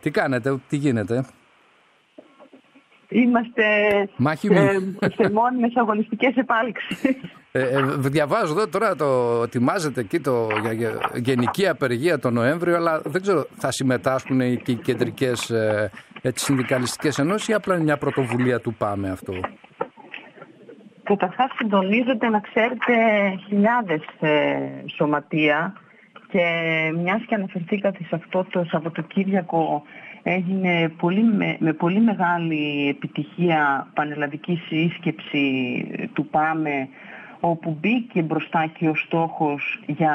Τι κάνετε, τι γίνεται? Είμαστε σε μόνιμες αγωνιστικές επάλξεις. Διαβάζω εδώ τώρα ετοιμάζεται εκεί για γενική απεργία το Νοέμβριο, αλλά δεν ξέρω, θα συμμετάσχουν και οι κεντρικές συνδικαλιστικές ενώσεις ή απλά είναι μια πρωτοβουλία του ΠΑΜΕ αυτό? Καταρχάς συντονίζονται, να ξέρετε, χιλιάδες σωματεία, και μιας και αναφερθήκατε σε αυτό το Σαββατοκύριακο, έγινε με πολύ μεγάλη επιτυχία πανελλαδική σύσκεψη του ΠΑΜΕ, όπου μπήκε μπροστά και ο στόχος για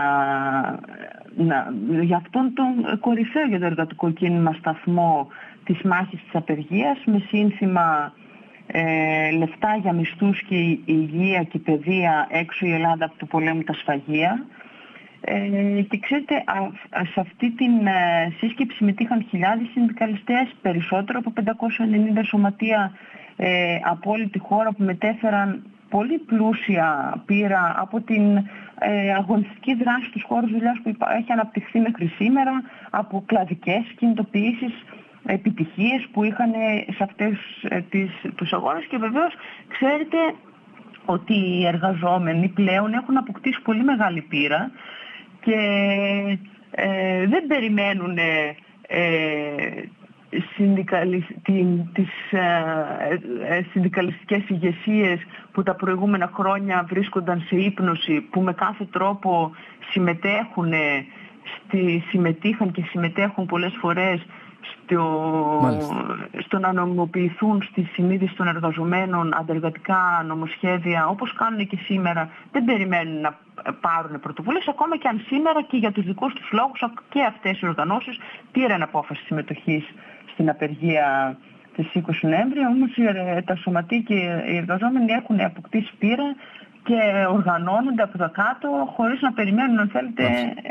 αυτόν τον κορυφαίο για το εργατικό κίνημα σταθμό της μάχης της απεργίας, με σύνθημα λεφτά για μισθούς και υγεία και παιδεία, έξω η Ελλάδα από του πολέμου τα σφαγεία. Και ξέρετε, σε αυτή την σύσκεψη συμμετείχαν χιλιάδες συνδικαλιστές, περισσότερο από 590 σωματεία από όλη τη χώρα, που μετέφεραν πολύ πλούσια πείρα από την αγωνιστική δράση στους χώρους δουλειάς που έχει αναπτυχθεί μέχρι σήμερα, από κλαδικές κινητοποιήσεις, επιτυχίες που είχαν σε αυτές τους αγώνες. Και βεβαίως ξέρετε ότι οι εργαζόμενοι πλέον έχουν αποκτήσει πολύ μεγάλη πείρα και δεν περιμένουν τις συνδικαλιστικές ηγεσίες που τα προηγούμενα χρόνια βρίσκονταν σε ύπνωση, που με κάθε τρόπο συμμετείχαν και συμμετέχουν πολλές φορές στο να νομιμοποιηθούν στη συνείδηση των εργαζομένων αντεργατικά νομοσχέδια, όπως κάνουν και σήμερα. Δεν περιμένουν να πάρουν πρωτοβουλίες, ακόμα και αν σήμερα και για τους δικούς τους λόγους και αυτές οι οργανώσεις πήραν απόφαση συμμετοχής στην απεργία της 20 Νοέμβρη. Όμως τα σωματεία και οι εργαζόμενοι έχουν αποκτήσει πείρα και οργανώνονται από τα κάτω, χωρίς να περιμένουν, αν θέλετε.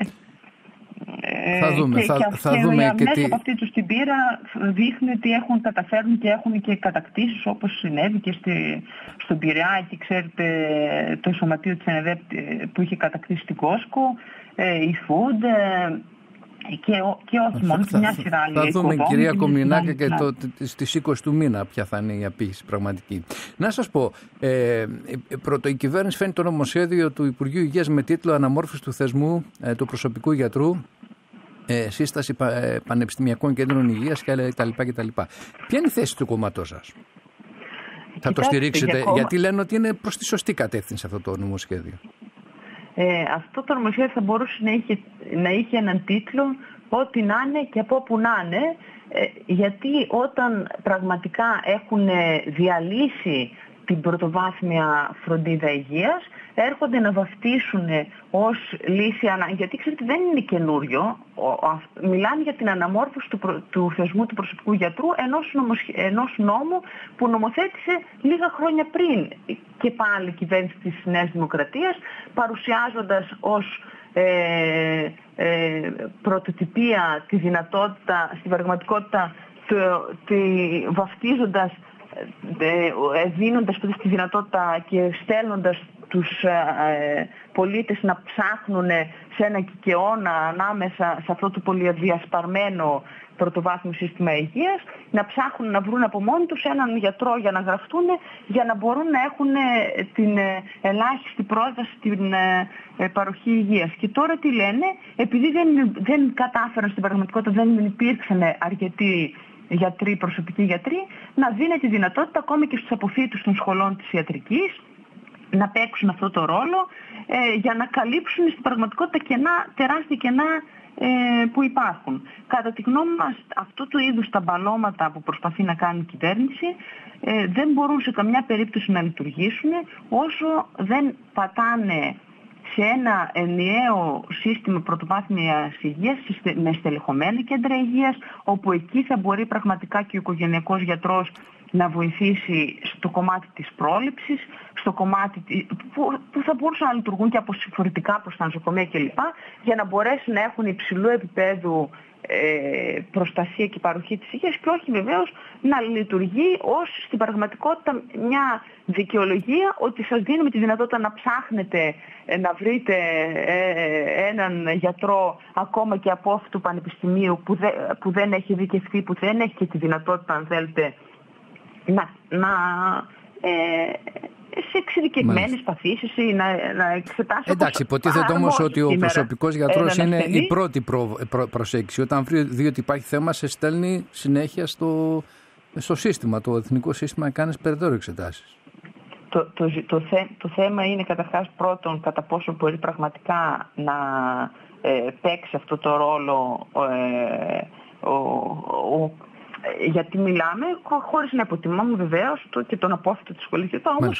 Θα δούμε. Μέσα από αυτή τους την πείρα δείχνει ότι καταφέρουν και έχουν και κατακτήσεις, όπως συνέβη και στον Πειραιά. Εκεί ξέρετε το σωματείο της ΕΝΕΔΕΠ που είχε κατακτήσει την Κόσκο, η Food και όχι μόνο, και μια σειρά άλλη. Θα δούμε, κυρία Κομινάκα, και στις 20 του μήνα ποια θα είναι η απήχηση πραγματική. Να σας πω, πρώτο, η κυβέρνηση φέρνει το νομοσχέδιο του Υπουργείου Υγείας με τίτλο «Αναμόρφωση του θεσμού του προσωπικού γιατρού, σύσταση πανεπιστημιακών κέντρων υγείας» κτλ. Ποια είναι η θέση του κόμματός σας? Θα το στηρίξετε? Γιατί λένε ότι είναι προς τη σωστή κατεύθυνση αυτό το νομοσχέδιο. Αυτό το νομοσχέδιο θα μπορούσε να είχε έναν τίτλο «Ό,τι να είναι και από όπου να είναι», γιατί όταν πραγματικά έχουν διαλύσει την πρωτοβάθμια φροντίδα υγείας, έρχονται να βαφτίσουν ως λύση ανάγκη. Γιατί ξέρετε, δεν είναι καινούριο. Μιλάνε για την αναμόρφωση του θεσμού του προσωπικού γιατρού, ενός νόμου που νομοθέτησε λίγα χρόνια πριν και πάλι η κυβέρνηση της Νέας Δημοκρατίας, παρουσιάζοντας ως πρωτοτυπία τη δυνατότητα, στην πραγματικότητα βαφτίζοντας, δίνοντας τη δυνατότητα και στέλνοντας τους πολίτες να ψάχνουν σε ένα κικαιώνα ανάμεσα σε αυτό το πολυδιασπαρμένο πρωτοβάθμιο σύστημα υγείας, να ψάχνουν να βρουν από μόνοι τους έναν γιατρό για να γραφτούν, για να μπορούν να έχουν την ελάχιστη πρόσβαση στην παροχή υγείας. Και τώρα τι λένε? Επειδή δεν κατάφεραν στην πραγματικότητα, δεν υπήρξαν αρκετοί γιατροί, προσωπικοί γιατροί, να δίνει τη δυνατότητα ακόμη και στους αποφύτους των σχολών της ιατρικής να παίξουν αυτό το ρόλο, για να καλύψουν στην πραγματικότητα τεράστια κενά που υπάρχουν. Κατά τη γνώμη μας, αυτού του είδους τα μπαλώματα που προσπαθεί να κάνει η κυβέρνηση δεν μπορούν σε καμιά περίπτωση να λειτουργήσουν όσο δεν πατάνε σε ένα ενιαίο σύστημα πρωτοβάθμιας υγείας με στελεχωμένα κέντρα υγείας, όπου εκεί θα μπορεί πραγματικά και ο οικογενειακός γιατρός να βοηθήσει στο κομμάτι της πρόληψης, στο κομμάτι που θα μπορούσαν να λειτουργούν και αποσυμφορητικά προς τα νοσοκομεία κλπ, για να μπορέσουν να έχουν υψηλού επίπεδου προστασία και παροχή της υγείας και όχι βεβαίως να λειτουργεί ως στην πραγματικότητα μια δικαιολογία ότι σας δίνουμε τη δυνατότητα να ψάχνετε να βρείτε έναν γιατρό ακόμα και από αυτού του πανεπιστημίου που δεν έχει ειδικευτεί, που δεν έχει και τη δυνατότητα, αν θέλετε, σε εξειδικευμένες παθήσεις ή να εξετάσει. Εντάξει, υποτίθεται όμως ότι ο προσωπικός γιατρός είναι η πρώτη προσέγγιση. Όταν δει ότι υπάρχει θέμα, σε στέλνει συνέχεια στο σύστημα, το εθνικό σύστημα, να κάνεις περαιτέρω εξετάσεις. Το θέμα είναι καταρχάς πρώτον κατά πόσο μπορεί πραγματικά να παίξει αυτό το ρόλο γιατί μιλάμε, χωρίς να υποτιμάμε βεβαίως και τον απόφυτο της σχολής, όμως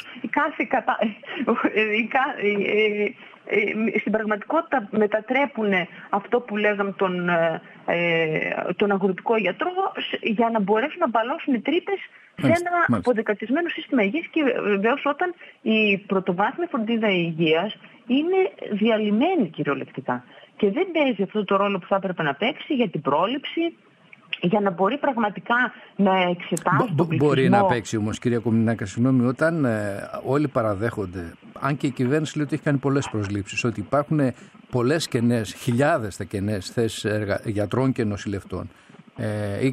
στην πραγματικότητα μετατρέπουν αυτό που λέγαμε τον αγροτικό γιατρό για να μπορέσουν να μπαλώσουν τρύπες σε ένα αποδεκατισμένο σύστημα υγείας και βεβαίως όταν η πρωτοβάθμια φροντίδα υγείας είναι διαλυμένη κυριολεκτικά και δεν παίζει αυτό το ρόλο που θα έπρεπε να παίξει για την πρόληψη, για να μπορεί πραγματικά να εξετάσει τον πληθυσμό. Μπορεί να παίξει όμως, κυρία Κομινάκα, συγγνώμη, όταν όλοι παραδέχονται, αν και η κυβέρνηση λέει ότι έχει κάνει πολλές προσλήψεις, ότι υπάρχουν πολλές κενές, χιλιάδες θα κενές θέσεις γιατρών και νοσηλευτών ή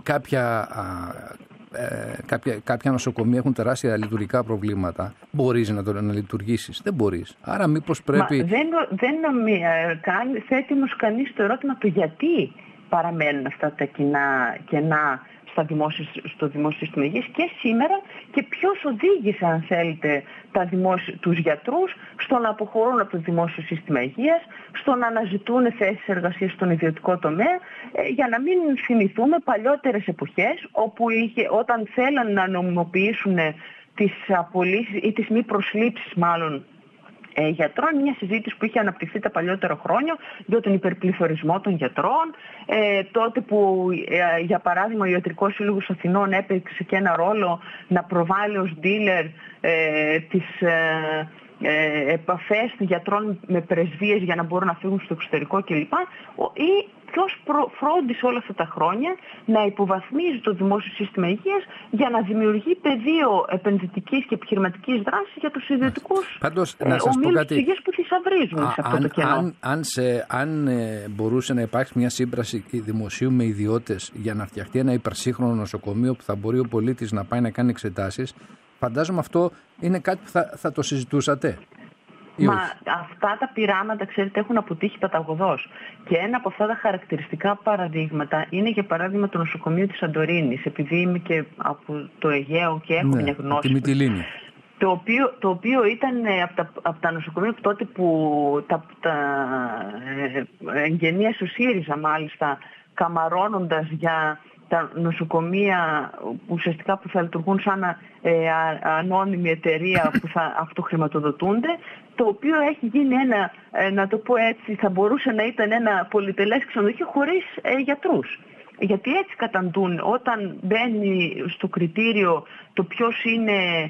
κάποια νοσοκομεία έχουν τεράστια λειτουργικά προβλήματα, μπορείς να λειτουργήσεις? Δεν μπορείς. Άρα μήπως πρέπει... Θέτει όμως κανείς το ερώτημα του γιατί παραμένουν αυτά τα κενά στο δημόσιο σύστημα υγείας και σήμερα και ποιος οδήγησε, αν θέλετε, τους γιατρούς στο να αποχωρούν από το δημόσιο σύστημα υγείας, στο να αναζητούν θέσεις εργασίας στον ιδιωτικό τομέα, για να μην θυμηθούμε παλιότερες εποχές όπου όταν θέλαν να νομιμοποιήσουν τις απολύσεις ή τις μη προσλήψεις μάλλον γιατρών, μια συζήτηση που είχε αναπτυχθεί τα παλιότερα χρόνια για τον υπερπληθωρισμό των γιατρών, τότε που για παράδειγμα ο Ιατρικός Σύλλογος Αθηνών έπαιξε και ένα ρόλο να προβάλλει ως dealer τις επαφές των γιατρών με πρεσβείες για να μπορούν να φύγουν στο εξωτερικό κλπ. Ή ποιος φρόντισε όλα αυτά τα χρόνια να υποβαθμίζει το δημόσιο σύστημα υγείας για να δημιουργεί πεδίο επενδυτικής και επιχειρηματικής δράσης για τους ιδιωτικούς ομίλους της υγείας που θησαυρίζουν σε αυτό το κενό. Αν μπορούσε να υπάρξει μια σύμπραση δημοσίου με ιδιώτες για να φτιαχτεί ένα υπερσύγχρονο νοσοκομείο που θα μπορεί ο πολίτης να πάει να κάνει εξετάσεις, φαντάζομαι αυτό είναι κάτι που θα το συζητούσατε. Μα αυτά τα πειράματα, ξέρετε, έχουν αποτύχει παταγωδώς. Και ένα από αυτά τα χαρακτηριστικά παραδείγματα είναι, για παράδειγμα, το νοσοκομείο της Σαντορίνης. Επειδή είμαι και από το Αιγαίο και έχω μια γνώση. Το οποίο ήταν από τα νοσοκομεία τότε που εγγενίασε ο ΣΥΡΙΖΑ, μάλιστα, καμαρώνοντας για τα νοσοκομεία ουσιαστικά που θα λειτουργούν σαν ανώνυμη εταιρεία που θα αυτοχρηματοδοτούνται, το οποίο έχει γίνει ένα, να το πω έτσι, θα μπορούσε να ήταν ένα πολυτελές ξενοδοχείο χωρίς γιατρούς. Γιατί έτσι καταντούν όταν μπαίνει στο κριτήριο το ποιος είναι,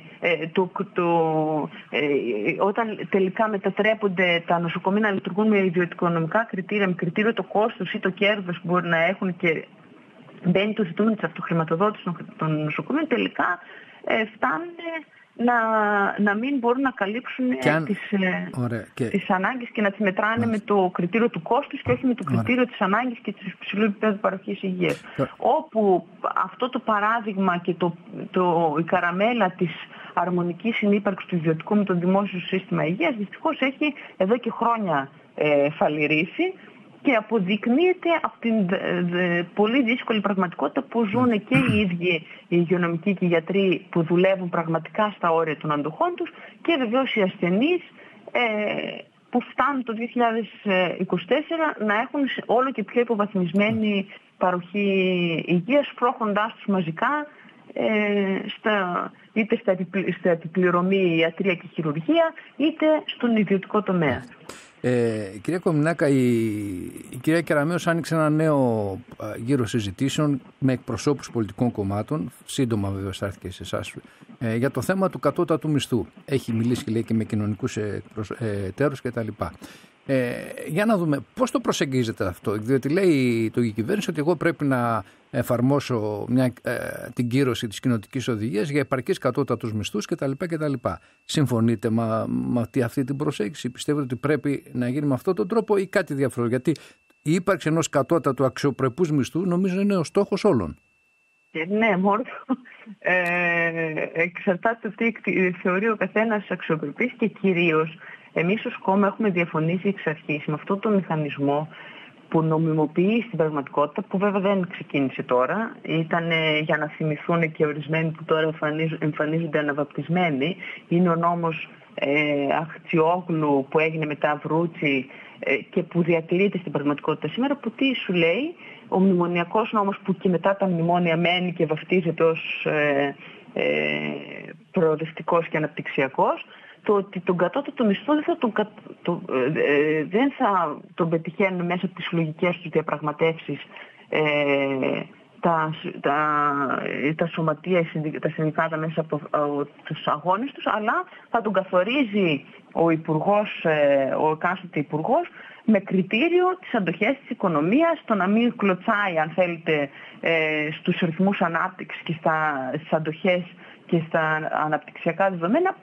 όταν τελικά μετατρέπονται τα νοσοκομεία να λειτουργούν με ιδιωτικονομικά κριτήρια, με κριτήριο το κόστος ή το κέρδος που μπορεί να έχουν και μπαίνει το ζητούμενο της αυτοχρηματοδότησης των νοσοκομείων, τελικά φτάνουν να μην μπορούν να καλύψουν τις ανάγκες και να τις μετράνε με το κριτήριο του κόστους και όχι με το κριτήριο της ανάγκης και της υψηλού επίπεδου παροχής υγείας. Όπου αυτό το παράδειγμα και η καραμέλα της αρμονικής συνύπαρξης του ιδιωτικού με το δημόσιο σύστημα υγείας δυστυχώς έχει εδώ και χρόνια φαλιρίσει και αποδεικνύεται από την πολύ δύσκολη πραγματικότητα που ζουν και οι ίδιοι οι υγειονομικοί και οι γιατροί που δουλεύουν πραγματικά στα όρια των αντοχών τους και βεβαίως οι ασθενείς που φτάνουν το 2024 να έχουν όλο και πιο υποβαθμισμένη παροχή υγείας, σπρώχοντάς τους μαζικά είτε στα επιπληρωμή ιατρία και χειρουργία είτε στον ιδιωτικό τομέα. Κυρία Κομινάκα, η κυρία Κεραμέως άνοιξε ένα νέο γύρο συζητήσεων με εκπροσώπους πολιτικών κομμάτων, σύντομα βέβαια θα έρθει και σε εσάς, για το θέμα του κατώτατου μισθού. Έχει μιλήσει λέει, και με κοινωνικούς εταίρους κτλ. Για να δούμε πώς το προσεγγίζετε αυτό, διότι λέει η κυβέρνηση ότι εγώ πρέπει να εφαρμόσω την κύρωση της κοινοτικής οδηγίας για επαρκείς κατώτατους μισθούς κτλ. Συμφωνείτε με αυτή την προσέγγιση? Πιστεύετε ότι πρέπει να γίνει με αυτόν τον τρόπο ή κάτι διαφορετικό? Γιατί η ύπαρξη ενός κατώτατου αξιοπρεπούς μισθού νομίζω είναι ο στόχος όλων. Ναι, μόνο εξαρτάται τι θεωρεί ο καθένας αξιοπρεπής και κυρίως εμείς ως κόμμα έχουμε διαφωνήσει εξ αρχής με αυτόν τον μηχανισμό που νομιμοποιεί στην πραγματικότητα, που βέβαια δεν ξεκίνησε τώρα, ήταν για να θυμηθούν και ορισμένοι που τώρα εμφανίζονται αναβαπτισμένοι. Είναι ο νόμος Αχτσιόγλου που έγινε μετά Βρούτσι και που διατηρείται στην πραγματικότητα σήμερα, που τι σου λέει? Ο μνημονιακός νόμος που και μετά τα μνημόνια μένει και βαφτίζεται ως προοδευτικός και αναπτυξιακός, το ότι τον κατώτατο μισθό δεν θα τον πετυχαίνουν μέσα από τις συλλογικές τους διαπραγματεύσεις τα σωματεία, τα συνδικάτα μέσα από τους αγώνες τους, αλλά θα τον καθορίζει ο υπουργός, ο εκάστοτε υπουργός, με κριτήριο τις αντοχές της οικονομίας, το να μην κλωτσάει, αν θέλετε, στους ρυθμούς ανάπτυξης και στις αντοχές και στα αναπτυξιακά δεδομένα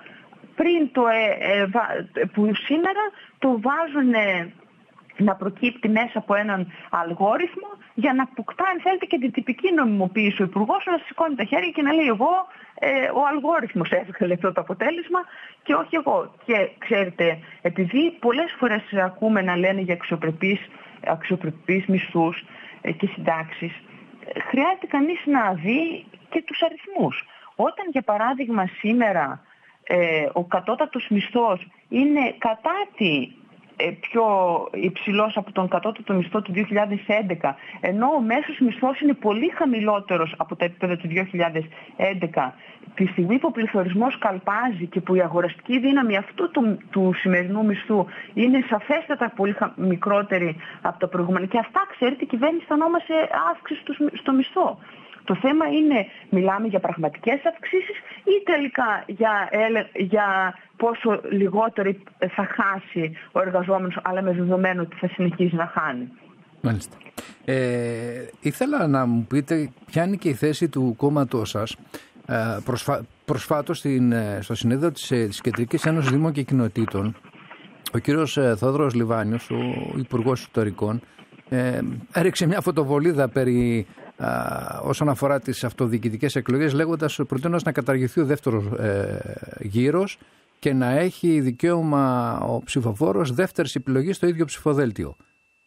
που σήμερα το βάζουν να προκύπτει μέσα από έναν αλγόριθμο για να αποκτά, αν θέλετε, και την τυπική νομιμοποίηση ο υπουργός, να σηκώνει τα χέρια και να λέει εγώ ο αλγόριθμος έβγαλε αυτό το αποτέλεσμα και όχι εγώ. Και ξέρετε, επειδή πολλές φορές ακούμε να λένε για αξιοπρεπείς μισθούς και συντάξεις, χρειάζεται κανείς να δει και τους αριθμούς. Όταν για παράδειγμα σήμερα ο κατώτατος μισθός είναι κατά τη πιο υψηλός από τον κατώτατο μισθό του 2011, ενώ ο μέσος μισθός είναι πολύ χαμηλότερος από τα επίπεδα του 2011, τη στιγμή που ο πληθωρισμός καλπάζει και που η αγοραστική δύναμη αυτού του σημερινού μισθού είναι σαφέστατα πολύ μικρότερη από τα προηγούμενα, και αυτά, ξέρετε, η κυβέρνηση θα ονόμασε αύξηση στο μισθό. Το θέμα είναι, μιλάμε για πραγματικές αυξήσεις ή τελικά για πόσο λιγότερο θα χάσει ο εργαζόμενος, αλλά με δεδομένο ότι θα συνεχίζει να χάνει. Μάλιστα. Ήθελα να μου πείτε ποια είναι και η θέση του κόμματός σας προσφάτως στο συνέδριο της Κεντρικής Ένωσης Δήμων και Κοινοτήτων. Ο κύριος Θόδωρος Λιβάνιος, ο Υπουργός Εσωτερικών, έριξε μια φωτοβολίδα περί όσον αφορά τις αυτοδιοικητικές εκλογές, λέγοντας προτείνοντας να καταργηθεί ο δεύτερος γύρος και να έχει δικαίωμα ο ψηφοφόρος δεύτερης επιλογής στο ίδιο ψηφοδέλτιο.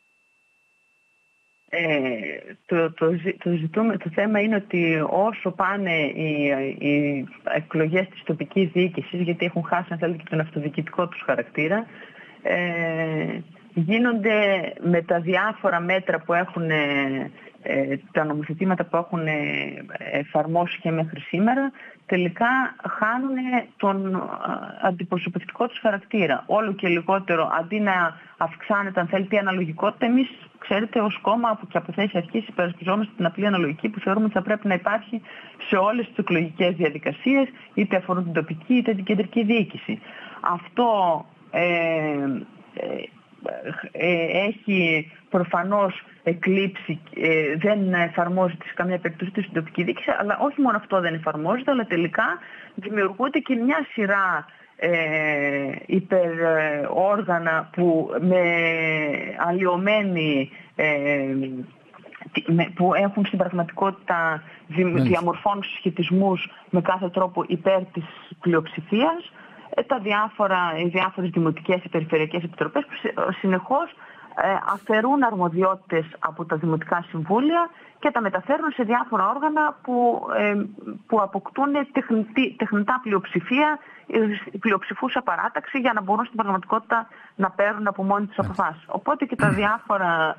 Το θέμα είναι ότι όσο πάνε οι εκλογές της τοπικής διοίκησης, γιατί έχουν χάσει, αν θέλετε, και τον αυτοδιοικητικό τους χαρακτήρα, γίνονται με τα διάφορα μέτρα που έχουν, τα νομοθετήματα που έχουν εφαρμόσει και μέχρι σήμερα, τελικά χάνουν τον αντιπροσωπευτικό τους χαρακτήρα. Όλο και λιγότερο, αντί να αυξάνεται, αν θέλετε, η αναλογικότητα, εμείς, ξέρετε, ως κόμμα που και από θέση αρχής υπερασπιζόμαστε την απλή αναλογική, που θεωρούμε ότι θα πρέπει να υπάρχει σε όλες τις εκλογικές διαδικασίες, είτε αφορούν την τοπική είτε την κεντρική διοίκηση. Αυτό έχει προφανώς εκλείψει, δεν εφαρμόζεται σε καμία περίπτωση στην τοπική διοίκηση, αλλά όχι μόνο αυτό δεν εφαρμόζεται, αλλά τελικά δημιουργούνται και μια σειρά υπερόργανα που με αλλοιωμένη, που έχουν στην πραγματικότητα διαμορφώνουν συσχετισμούς με κάθε τρόπο υπέρ της πλειοψηφίας, οι διάφορες δημοτικές ή περιφερειακές επιτροπές που συνεχώς αφαιρούν αρμοδιότητες από τα δημοτικά συμβούλια και τα μεταφέρουν σε διάφορα όργανα που αποκτούν τεχνητά πλειοψηφούσα παράταξη για να μπορούν στην πραγματικότητα να παίρνουν από μόνοι τους αποφάσεις. Οπότε και τα διάφορα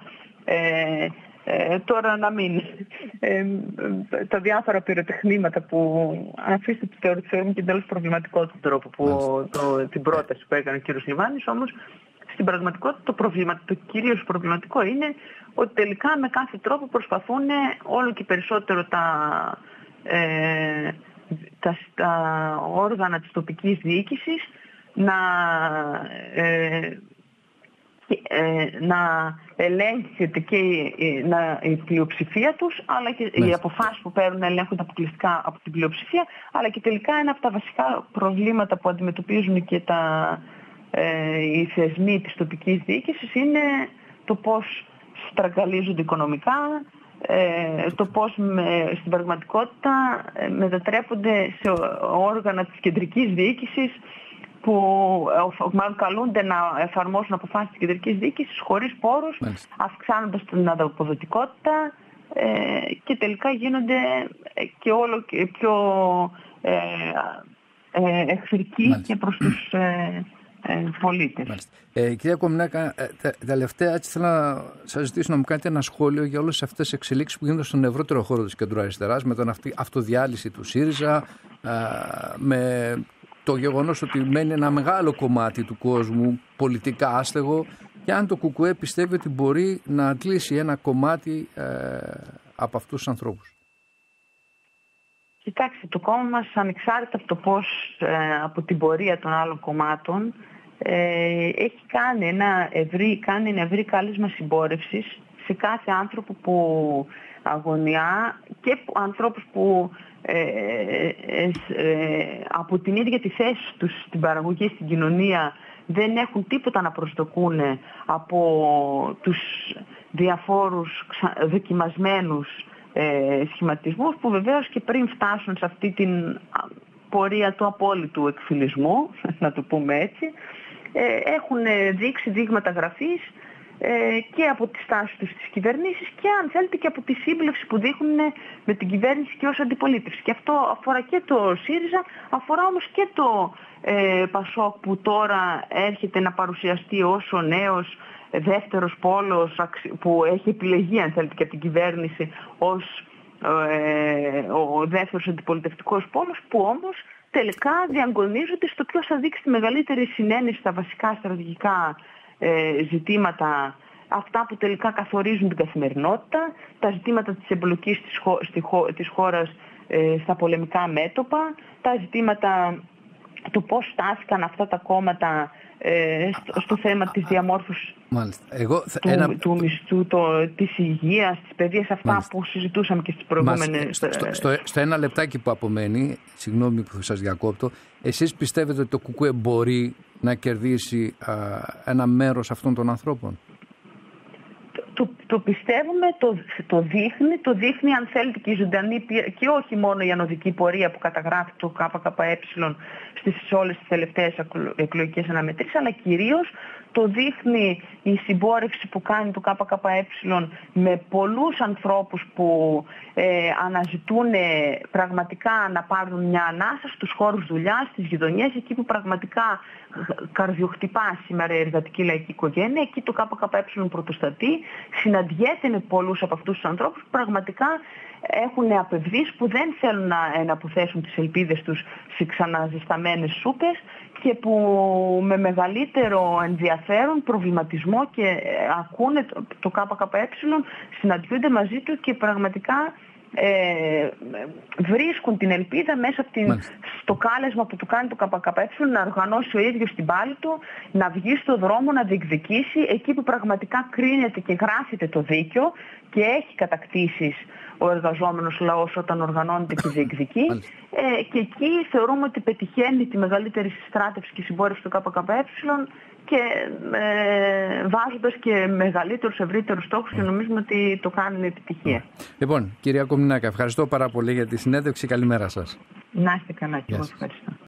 τώρα να μην τα διάφορα πυροτεχνήματα που αφήστε θεωρούμε και εντελώς προβληματικό τον τρόπο την πρόταση που έκανε ο κύριος Λιβάνης, όμως στην πραγματικότητα το κυρίως προβληματικό είναι ότι τελικά με κάθε τρόπο προσπαθούν όλο και περισσότερο τα όργανα της τοπικής διοίκησης να να ελέγχεται και η πλειοψηφία τους, αλλά και οι αποφάσεις που παίρνουν να ελέγχονται αποκλειστικά από την πλειοψηφία, αλλά και τελικά ένα από τα βασικά προβλήματα που αντιμετωπίζουν και οι θεσμοί της τοπικής διοίκησης είναι το πώς στραγγαλίζονται οικονομικά, το πώς στην πραγματικότητα μετατρέπονται σε όργανα της κεντρικής διοίκησης που μάλλον καλούνται να εφαρμόσουν αποφάσεις της κεντρικής διοίκησης χωρίς πόρους, αυξάνοντας την αποδοτικότητα και τελικά γίνονται και όλο και πιο εχθρικοί και προς τους πολίτες. Κυρία Κομινάκα, τελευταία έτσι θέλω να σας ζητήσω να μου κάνετε ένα σχόλιο για όλες αυτές τις εξελίξεις που γίνονται στον ευρύτερο χώρο της κεντροαριστεράς, με την αυτοδιάλυση του ΣΥΡΙΖΑ, με το γεγονός ότι μένει ένα μεγάλο κομμάτι του κόσμου πολιτικά άστεγο, και αν το ΚΚΕ πιστεύει ότι μπορεί να αντλήσει ένα κομμάτι από αυτούς τους ανθρώπους. Κοιτάξτε, το κόμμα μας, ανεξάρτητα από το πώς, από την πορεία των άλλων κομμάτων, έχει κάνει ένα ευρύ κάλεσμα συμπόρευσης σε κάθε άνθρωπο που αγωνιά και ανθρώπους που από την ίδια τη θέση τους στην παραγωγή, στην κοινωνία, δεν έχουν τίποτα να προσδοκούν από τους διαφόρους δοκιμασμένους σχηματισμούς που βεβαίως και πριν φτάσουν σε αυτή την πορεία του απόλυτου εκφυλισμού, να το πούμε έτσι, έχουν δείξει δείγματα γραφής και από τη στάση τους στις κυβερνήσεις και αν θέλετε και από τη σύμπλευση που δείχνουν με την κυβέρνηση και ως αντιπολίτευση. Και αυτό αφορά και το ΣΥΡΙΖΑ, αφορά όμως και το ΠΑΣΟΚ που τώρα έρχεται να παρουσιαστεί ως ο νέος δεύτερος πόλος που έχει επιλεγεί, αν θέλετε, και από την κυβέρνηση ως ο δεύτερος αντιπολιτευτικός πόλος, που όμως τελικά διαγωνίζονται στο ποιος θα δείξει τη μεγαλύτερη συνένεση στα βασικά στρατηγικά ζητήματα, αυτά που τελικά καθορίζουν την καθημερινότητα, τα ζητήματα της εμπλοκής της χώρας στα πολεμικά μέτωπα, τα ζητήματα του πώς στάθηκαν αυτά τα κόμματα στο θέμα της διαμόρφωσης του μισθού, της υγείας, της παιδείας, αυτά που συζητούσαμε και στις προηγούμενες... Στο ένα λεπτάκι που απομένει, συγγνώμη που σας διακόπτω, εσείς πιστεύετε ότι το ΚΚΕ μπορεί να κερδίσει ένα μέρος αυτών των ανθρώπων? Το πιστεύουμε, το δείχνει αν θέλετε και η ζωντανή και όχι μόνο η ανωδική πορεία που καταγράφει το ΚΚΕ στις όλες τις τελευταίες εκλογικές αναμετρήσεις, αλλά κυρίως το δείχνει η συμπόρευση που κάνει το ΚΚΕ με πολλούς ανθρώπους που αναζητούν πραγματικά να πάρουν μια ανάσα στους χώρους δουλειάς, στις γειτονιές, εκεί που πραγματικά καρδιοχτυπά σήμερα η εργατική λαϊκή οικογένεια, εκεί το ΚΚΕ πρωτοστατεί, συναντιέται με πολλούς από αυτούς τους ανθρώπους που πραγματικά έχουν απευδείς, που δεν θέλουν να αποθέσουν τις ελπίδες τους σε ξαναζεσταμένες σούπες και που με μεγαλύτερο ενδιαφέρον, προβληματισμό και ακούνε το ΚΚΕ, συναντιούνται μαζί του και πραγματικά βρίσκουν την ελπίδα μέσα στο κάλεσμα που του κάνει το ΚΚΕ να οργανώσει ο ίδιος την πάλη του, να βγει στο δρόμο, να διεκδικήσει εκεί που πραγματικά κρίνεται και γράφεται το δίκαιο και έχει κατακτήσεις ο εργαζόμενος λαός όταν οργανώνεται και διεκδικεί. Και εκεί θεωρούμε ότι πετυχαίνει τη μεγαλύτερη συστράτευση και συμπόρευση του ΚΚΕ και βάζοντας και μεγαλύτερους, ευρύτερους στόχους, και νομίζουμε ότι το κάνει με επιτυχία. Λοιπόν, κυρία Κομινάκα, ευχαριστώ πάρα πολύ για τη συνέντευξη. Καλημέρα σας. Να είστε καλά και εγώ ευχαριστώ.